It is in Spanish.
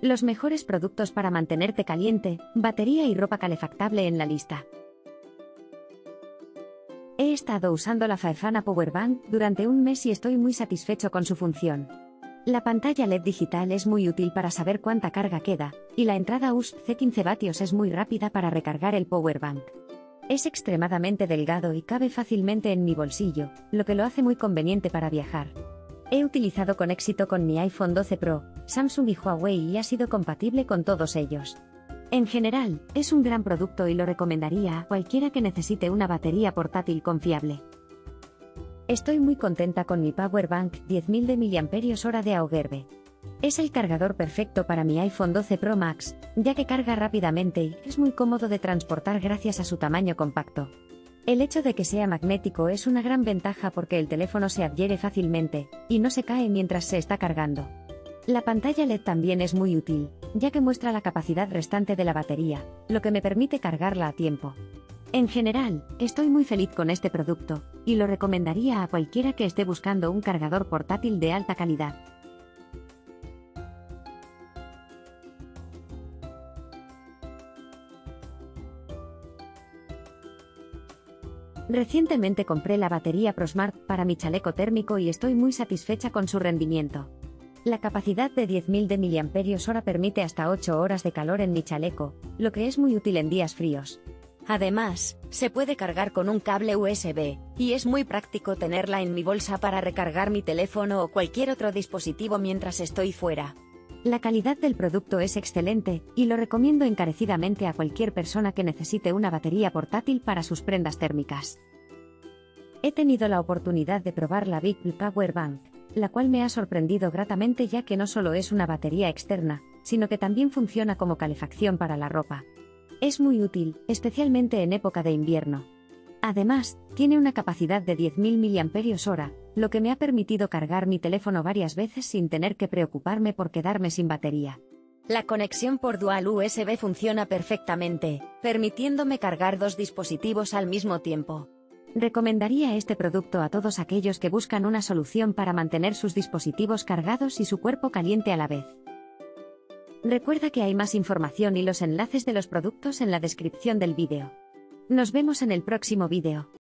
Los mejores productos para mantenerte caliente, batería y ropa calefactable en la lista. He estado usando la Faefana Powerbank durante un mes y estoy muy satisfecho con su función. La pantalla LED digital es muy útil para saber cuánta carga queda, y la entrada USB-C 15 vatios es muy rápida para recargar el Powerbank. Es extremadamente delgado y cabe fácilmente en mi bolsillo, lo que lo hace muy conveniente para viajar. He utilizado con éxito con mi iPhone 12 Pro, Samsung y Huawei y ha sido compatible con todos ellos. En general, es un gran producto y lo recomendaría a cualquiera que necesite una batería portátil confiable. Estoy muy contenta con mi Powerbank 10.000 mAh de Augherbe. Es el cargador perfecto para mi iPhone 12 Pro Max, ya que carga rápidamente y es muy cómodo de transportar gracias a su tamaño compacto. El hecho de que sea magnético es una gran ventaja porque el teléfono se adhiere fácilmente y no se cae mientras se está cargando. La pantalla LED también es muy útil, ya que muestra la capacidad restante de la batería, lo que me permite cargarla a tiempo. En general, estoy muy feliz con este producto, y lo recomendaría a cualquiera que esté buscando un cargador portátil de alta calidad. Recientemente compré la batería ProSmart para mi chaleco térmico y estoy muy satisfecha con su rendimiento. La capacidad de 10.000 mAh permite hasta 8 horas de calor en mi chaleco, lo que es muy útil en días fríos. Además, se puede cargar con un cable USB, y es muy práctico tenerla en mi bolsa para recargar mi teléfono o cualquier otro dispositivo mientras estoy fuera. La calidad del producto es excelente, y lo recomiendo encarecidamente a cualquier persona que necesite una batería portátil para sus prendas térmicas. He tenido la oportunidad de probar la Big Power Bank, la cual me ha sorprendido gratamente ya que no solo es una batería externa, sino que también funciona como calefacción para la ropa. Es muy útil, especialmente en época de invierno. Además, tiene una capacidad de 10.000 mAh, lo que me ha permitido cargar mi teléfono varias veces sin tener que preocuparme por quedarme sin batería. La conexión por dual USB funciona perfectamente, permitiéndome cargar dos dispositivos al mismo tiempo. Recomendaría este producto a todos aquellos que buscan una solución para mantener sus dispositivos cargados y su cuerpo caliente a la vez. Recuerda que hay más información y los enlaces de los productos en la descripción del vídeo. Nos vemos en el próximo vídeo.